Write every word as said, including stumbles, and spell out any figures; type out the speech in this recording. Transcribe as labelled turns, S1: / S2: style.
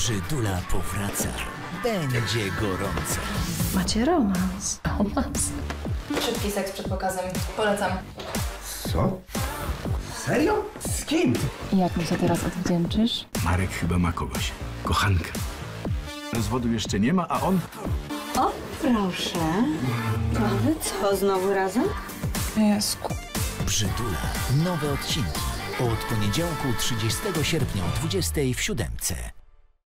S1: Przydula powraca. Będzie gorąco.
S2: Macie romans.
S3: Romans? Szybki seks przed pokazem. Polecam.
S4: Co? Serio? Z kim?
S3: Jak mi się teraz odwdzięczysz?
S5: Marek chyba ma kogoś. Kochankę. Rozwodu jeszcze nie ma, a on...
S2: O, proszę. To wy co, znowu razem?
S3: Jesku.
S1: Przydula. Nowe odcinki. Od poniedziałku trzydziestego sierpnia o dwudziestej w siódemce.